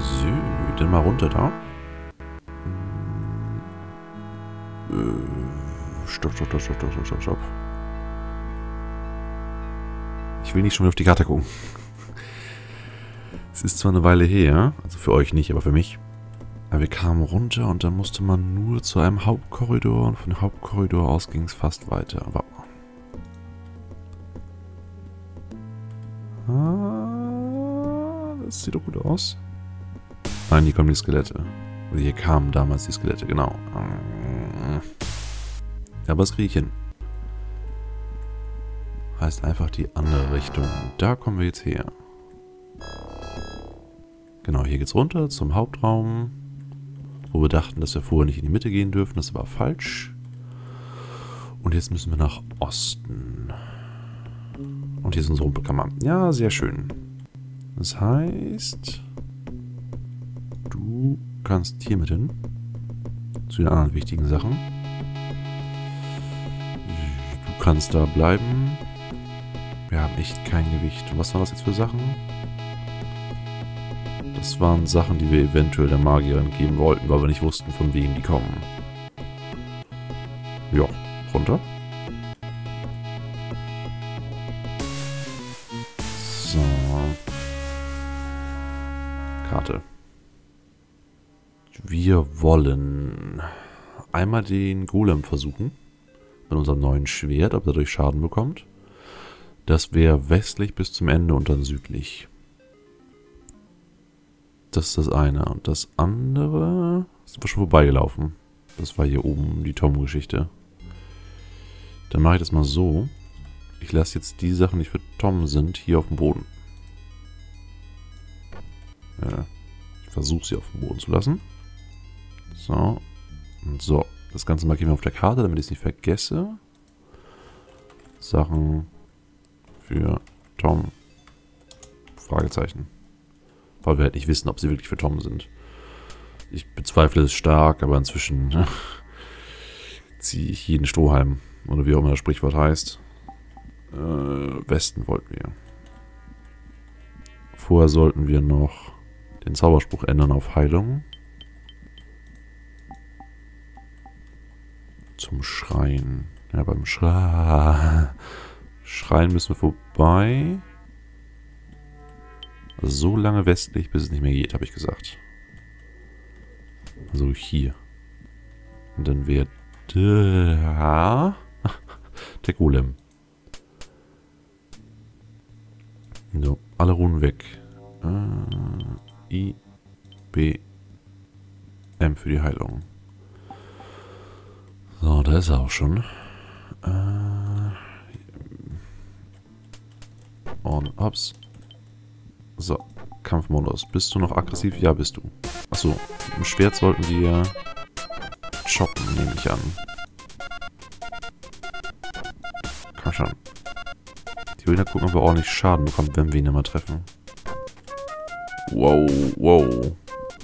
So, dann mal runter da. Stopp. Ich will nicht schon wieder auf die Karte gucken. Es ist zwar eine Weile her, also für euch nicht, aber für mich. Aber wir kamen runter und dann musste man nur zu einem Hauptkorridor und von dem Hauptkorridor aus ging es fast weiter. Warte mal. Das sieht doch gut aus. Nein, hier kommen die Skelette. Oder hier kamen damals die Skelette, genau. Aber das kriege ich hin. Heißt einfach die andere Richtung. Da kommen wir jetzt her. Genau, hier geht's runter zum Hauptraum. Wo wir dachten, dass wir vorher nicht in die Mitte gehen dürfen. Das war falsch. Und jetzt müssen wir nach Osten. Und hier ist unsere Rumpelkammer. Ja, sehr schön. Das heißt, du kannst hier mit hin. Zu den anderen wichtigen Sachen. Du kannst da bleiben. Wir haben echt kein Gewicht. Und was waren das jetzt für Sachen? Das waren Sachen, die wir eventuell der Magierin geben wollten, weil wir nicht wussten, von wem die kommen. Ja, runter. So. Karte. Wir wollen einmal den Golem versuchen. Mit unserem neuen Schwert, ob er dadurch Schaden bekommt. Das wäre westlich bis zum Ende und dann südlich. Das ist das eine. Und das andere sind wir schon vorbeigelaufen. Das war hier oben die Tom-Geschichte. Dann mache ich das mal so. Ich lasse jetzt die Sachen, die für Tom sind, hier auf dem Boden. Ja, ich versuche sie auf dem Boden zu lassen. So. Und so. Das Ganze markieren wir auf der Karte, damit ich es nicht vergesse. Sachen für Tom. Fragezeichen. Weil wir halt nicht wissen, ob sie wirklich für Tom sind. Ich bezweifle es stark, aber inzwischen ziehe ich jeden Strohhalm. Oder wie auch immer das Sprichwort heißt. Westen wollten wir. Vorher sollten wir noch den Zauberspruch ändern auf Heilung. Zum Schreien. Ja, beim Schreien müssen wir vorbei. Also so lange westlich, bis es nicht mehr geht, habe ich gesagt. Also hier. Und dann wäre der Golem. So, alle Runen weg. I, B, M für die Heilung. So, da ist er auch schon. Und hops. So, Kampfmodus. Bist du noch aggressiv? Ja, bist du. Achso, im Schwert sollten wir choppen, nehme ich an. Komm schon. Die will da gucken, ob er ordentlich Schaden bekommt, wenn wir ihn immer treffen. Wow, wow.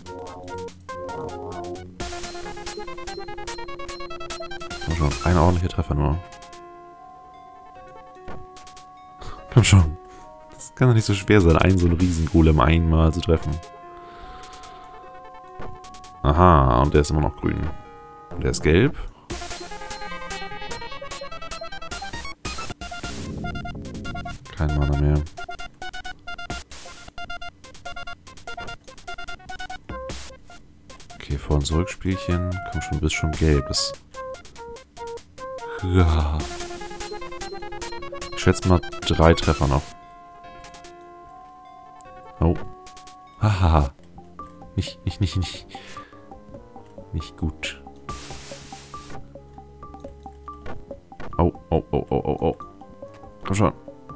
Komm schon, ein ordentlicher Treffer nur. Komm schon. Das kann doch nicht so schwer sein, einen so einen riesen Golem einmal zu treffen. Aha, und der ist immer noch grün. Und der ist gelb. Kein Mana mehr. Okay, Vor- und Zurückspielchen. Komm schon, du bist schon gelb. Das ja. Ich schätze mal 3 Treffer noch. Oh. Haha. Nicht gut. Oh. Komm schon.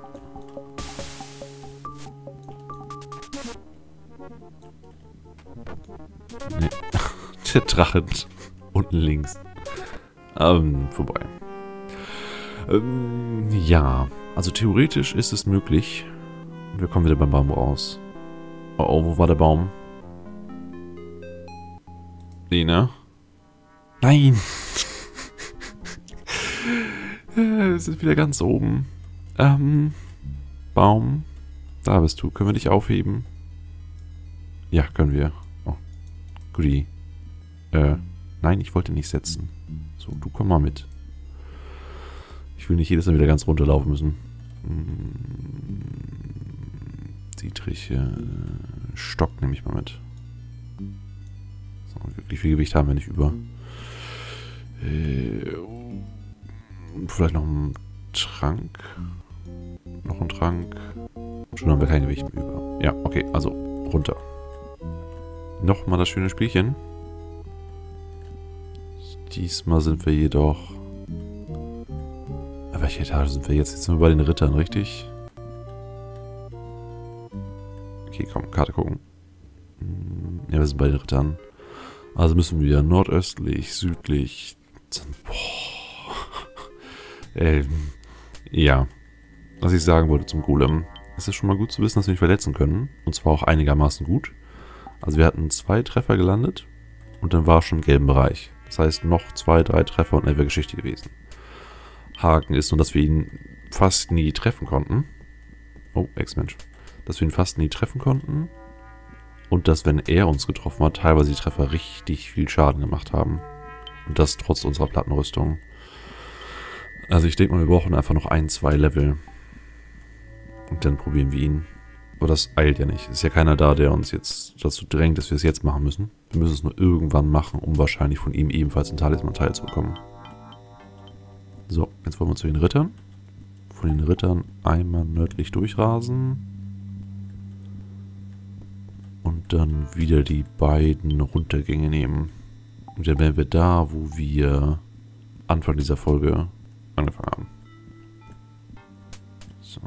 Nee. Der Drache unten links. Vorbei. Ja. Also theoretisch ist es möglich. Wir kommen wieder beim Baum raus. Oh, wo war der Baum? Ne? Nein! Es ist wieder ganz oben. Baum. Da bist du. Können wir dich aufheben? Ja, können wir. Oh, goodie. Nein, ich wollte nicht setzen. So, du komm mal mit. Ich will nicht jedes Mal wieder ganz runterlaufen müssen. Dietrich, Stock nehme ich mal mit. So, wirklich viel Gewicht haben wir nicht über. Vielleicht noch einen Trank. Noch einen Trank. Schon haben wir kein Gewicht mehr über. Ja, okay, also runter. Nochmal das schöne Spielchen. Diesmal sind wir jedoch... Welche Etage sind wir jetzt? Jetzt sind wir bei den Rittern, richtig? Okay, komm, Karte gucken. Ja, wir sind bei den Rittern. Also müssen wir nordöstlich, südlich... Boah. Ja. Was ich sagen wollte zum Golem. Es ist schon mal gut zu wissen, dass wir ihn verletzen können. Und zwar auch einigermaßen gut. Also wir hatten 2 Treffer gelandet. Und dann war er schon im gelben Bereich. Das heißt, noch 2, 3 Treffer und er wäre Geschichte gewesen. Haken ist nur, dass wir ihn fast nie treffen konnten. Oh, Ex-Mensch. Dass wir ihn fast nie treffen konnten. Und dass, wenn er uns getroffen hat, teilweise die Treffer richtig viel Schaden gemacht haben. Und das trotz unserer Plattenrüstung. Also ich denke mal, wir brauchen einfach noch 1, 2 Level. Und dann probieren wir ihn. Aber das eilt ja nicht. Es ist ja keiner da, der uns jetzt dazu drängt, dass wir es jetzt machen müssen. Wir müssen es nur irgendwann machen, um wahrscheinlich von ihm ebenfalls einen Talisman-Teil zu bekommen. So, jetzt wollen wir zu den Rittern. Von den Rittern einmal nördlich durchrasen. Und dann wieder die beiden Runtergänge nehmen. Und dann wären wir da, wo wir Anfang dieser Folge angefangen haben. So.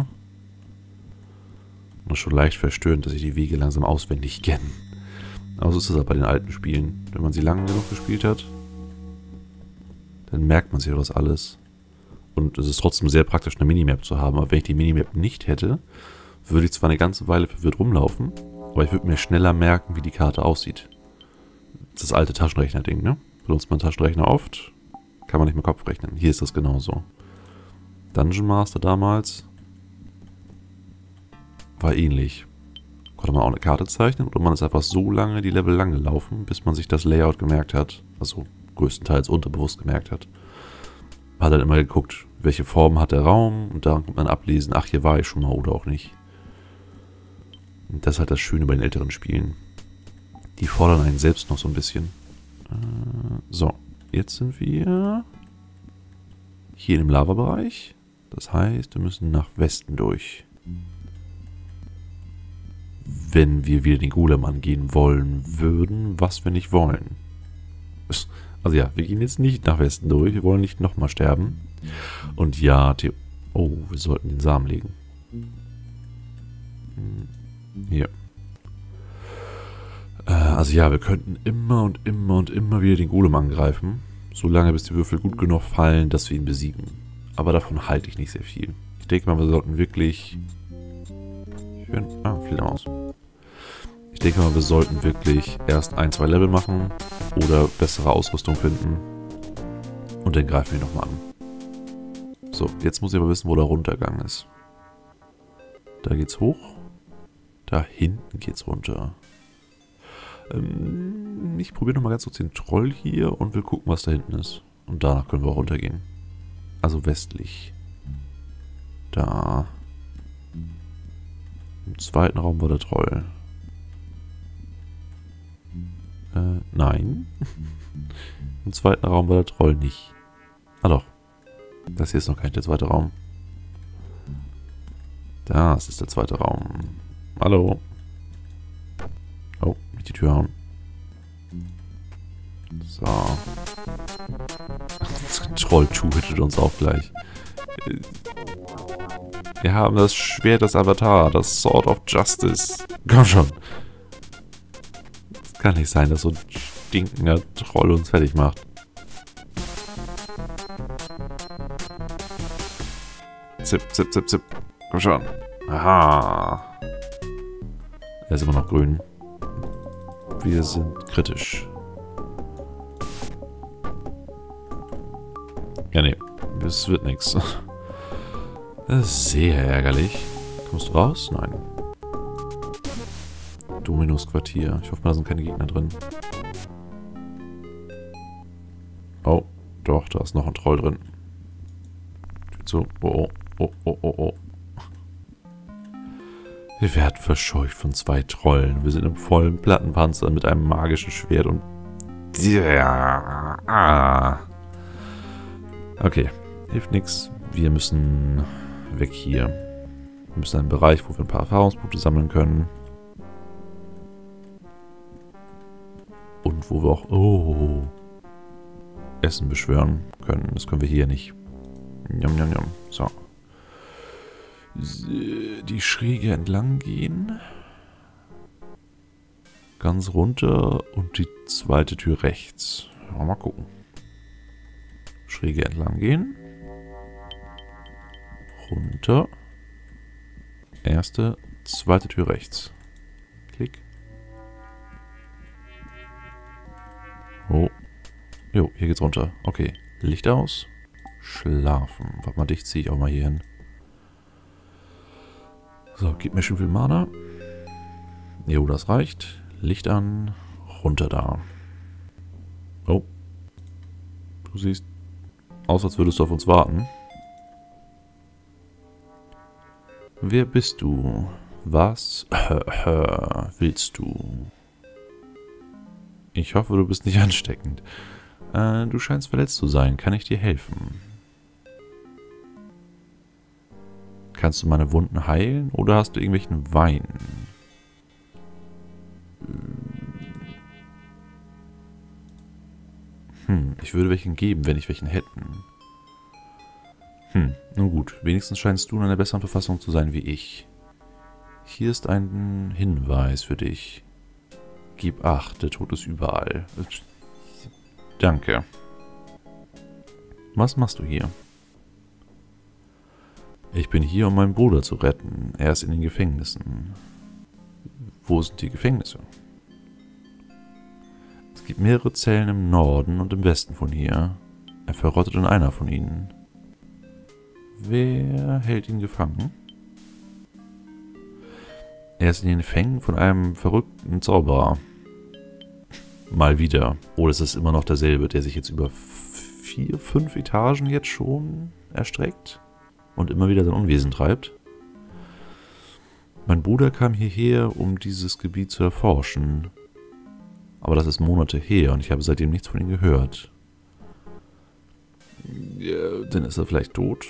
Und das ist schon leicht verstörend, dass ich die Wege langsam auswendig kenne. Aber so ist es auch bei den alten Spielen. Wenn man sie lange genug gespielt hat, dann merkt man sich das alles. Und es ist trotzdem sehr praktisch, eine Minimap zu haben. Aber wenn ich die Minimap nicht hätte, würde ich zwar eine ganze Weile verwirrt rumlaufen, aber ich würde mir schneller merken, wie die Karte aussieht. Das alte Taschenrechner-Ding, ne? Benutzt man Taschenrechner oft, kann man nicht mehr Kopf rechnen. Hier ist das genauso. Dungeon Master damals war ähnlich. Konnte man auch eine Karte zeichnen oder man ist einfach so lange die Level lang gelaufen, bis man sich das Layout gemerkt hat. Also größtenteils unterbewusst gemerkt hat. Hat dann immer geguckt, welche Form hat der Raum und daran konnte man ablesen, ach, hier war ich schon mal oder auch nicht. Und das ist halt das Schöne bei den älteren Spielen. Die fordern einen selbst noch so ein bisschen. So, jetzt sind wir hier im Lava-Bereich. Das heißt, wir müssen nach Westen durch. Wenn wir wieder den Golem angehen wollen würden, was wir nicht wollen. Also ja, wir gehen jetzt nicht nach Westen durch. Wir wollen nicht nochmal sterben. Und ja, oh, wir sollten den Samen legen. Hier. Also ja, wir könnten immer und immer und immer wieder den Golem angreifen. Solange bis die Würfel gut genug fallen, dass wir ihn besiegen. Aber davon halte ich nicht sehr viel. Ich denke mal, wir sollten wirklich... Fledermaus. Ich denke mal, wir sollten wirklich erst 1, 2 Level machen oder bessere Ausrüstung finden. Und dann greifen wir nochmal an. So, jetzt muss ich aber wissen, wo der Runtergang ist. Da geht's hoch. Da hinten geht's runter. Ich probiere nochmal ganz kurz den Troll hier und will gucken, was da hinten ist. Und danach können wir auch runtergehen. Also westlich. Da. Im zweiten Raum war der Troll. Nein. Im zweiten Raum war der Troll nicht. Ah doch. Das hier ist noch kein der zweite Raum. Das ist der zweite Raum. Hallo. Oh, nicht die Tür hauen. So. Troll tötet uns auch gleich. Wir haben das Schwert des Avatar, das Sword of Justice. Komm schon. Das kann nicht sein, dass so ein stinkender Troll uns fertig macht. Zip, zip, zip, zip. Komm schon. Aha. Er ist immer noch grün. Wir sind kritisch. Ja, nee. Das wird nichts. Das ist sehr ärgerlich. Kommst du raus? Nein. Dominus Quartier. Ich hoffe mal, da sind keine Gegner drin. Oh, doch, da ist noch ein Troll drin. So, oh, oh, oh, oh, oh. Wir werden verscheucht von 2 Trollen. Wir sind im vollen Plattenpanzer mit einem magischen Schwert und... Okay, hilft nichts. Wir müssen weg hier. Wir müssen in einen Bereich, wo wir ein paar Erfahrungspunkte sammeln können. Und wo wir auch... Essen beschwören können. Das können wir hier nicht. Njam, njam, njam. So. Die Schräge entlang gehen. Ganz runter und die zweite Tür rechts. Mal gucken. Schräge entlang gehen. Runter. Erste, zweite Tür rechts. Klick. Oh. Jo, hier geht's runter. Okay. Licht aus. Schlafen. Warte mal, dich ziehe ich auch mal hier hin. So, gib mir schön viel Mana. Jo, das reicht. Licht an. Runter da. Oh. Du siehst aus, als würdest du auf uns warten. Wer bist du? Was willst du? Ich hoffe, du bist nicht ansteckend. Du scheinst verletzt zu sein. Kann ich dir helfen? Kannst du meine Wunden heilen oder hast du irgendwelchen Wein? Ich würde welchen geben, wenn ich welchen hätten. Nun gut. Wenigstens scheinst du in einer besseren Verfassung zu sein wie ich. Hier ist ein Hinweis für dich. Gib Acht, der Tod ist überall. Danke. Was machst du hier? Ich bin hier, um meinen Bruder zu retten. Er ist in den Gefängnissen. Wo sind die Gefängnisse? Es gibt mehrere Zellen im Norden und im Westen von hier. Er verrottet in einer von ihnen. Wer hält ihn gefangen? Er ist in den Fängen von einem verrückten Zauberer. Mal wieder. Oder ist es immer noch derselbe, der sich jetzt über 4, 5 Etagen jetzt schon erstreckt und immer wieder sein Unwesen treibt? Mein Bruder kam hierher, um dieses Gebiet zu erforschen. Aber das ist Monate her und ich habe seitdem nichts von ihm gehört. Ja, dann ist er vielleicht tot?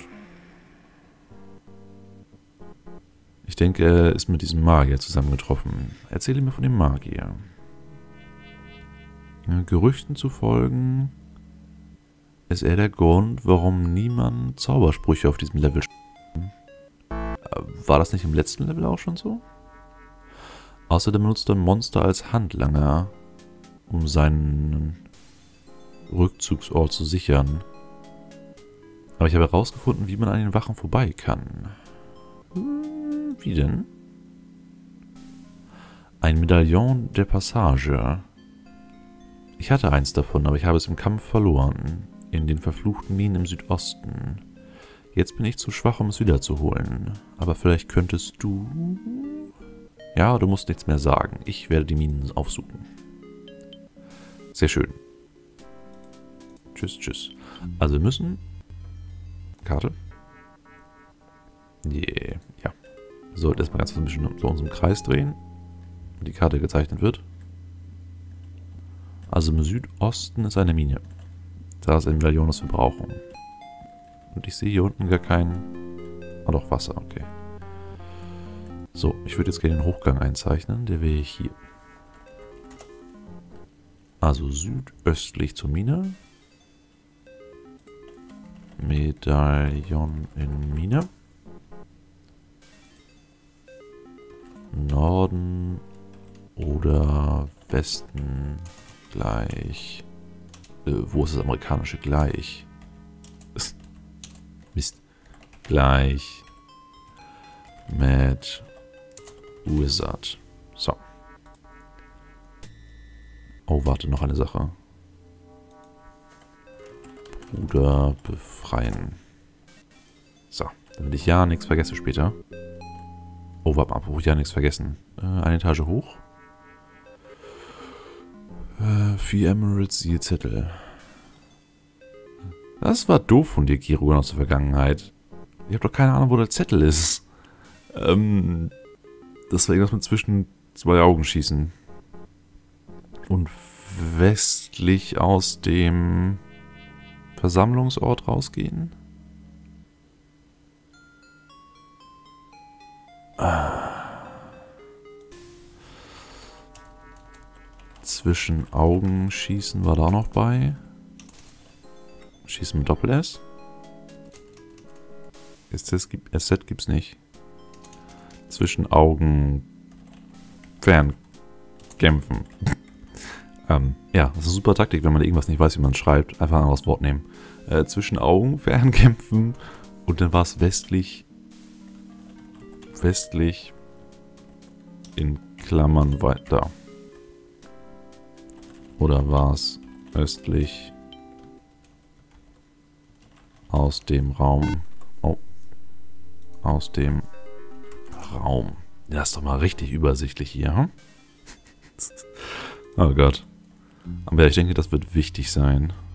Ich denke, er ist mit diesem Magier zusammengetroffen. Erzähle mir von dem Magier. Gerüchten zu folgen, ist er der Grund, warum niemand Zaubersprüche auf diesem Level spielt. War das nicht im letzten Level auch schon so? Außerdem benutzt er ein Monster als Handlanger, um seinen Rückzugsort zu sichern. Aber ich habe herausgefunden, wie man an den Wachen vorbei kann. Wie denn? Ein Medaillon der Passage. Ich hatte eins davon, aber ich habe es im Kampf verloren. In den verfluchten Minen im Südosten. Jetzt bin ich zu schwach, um es wiederzuholen. Aber vielleicht könntest du... Ja, du musst nichts mehr sagen. Ich werde die Minen aufsuchen. Sehr schön. Tschüss, tschüss. Also wir müssen... Karte. Yeah. Ja. Wir sollten erstmal ganz ein bisschen so unserem Kreis drehen. Und die Karte gezeichnet wird. Also im Südosten ist eine Mine. Da ist ein Medaillon, das wir brauchen. Und ich sehe hier unten gar keinen... Ah doch, Wasser, okay. So, ich würde jetzt gerne den Hochgang einzeichnen. Der wäre hier. Also südöstlich zur Mine. Medaillon in Mine. Norden oder Westen gleich. Wo ist das amerikanische gleich? Mist. Gleich mit Wizard. So. Oh, warte, noch eine Sache. Bruder befreien. So, damit ich ja nichts vergesse später. Oh, warte mal, wo ich ja nichts vergessen. Eine Etage hoch. 4 Emeralds, je Zettel. Das war doof von dir, Kiro, aus der Vergangenheit. Ich habe doch keine Ahnung, wo der Zettel ist. Das war irgendwas mit zwischen 2 Augen schießen. Und westlich aus dem Versammlungsort rausgehen. Zwischen Augen schießen war da noch bei. Schießen mit Doppel-S. SZ gibt's nicht. Zwischen Augen fernkämpfen. Ja, das ist eine super Taktik, wenn man irgendwas nicht weiß, wie man es schreibt. Einfach ein anderes Wort nehmen. Zwischen Augen fernkämpfen und dann war es westlich in Klammern weiter. Oder war es östlich aus dem Raum? Oh. Aus dem Raum. Das ist doch mal richtig übersichtlich hier, hm? Oh Gott. Aber ich denke, das wird wichtig sein.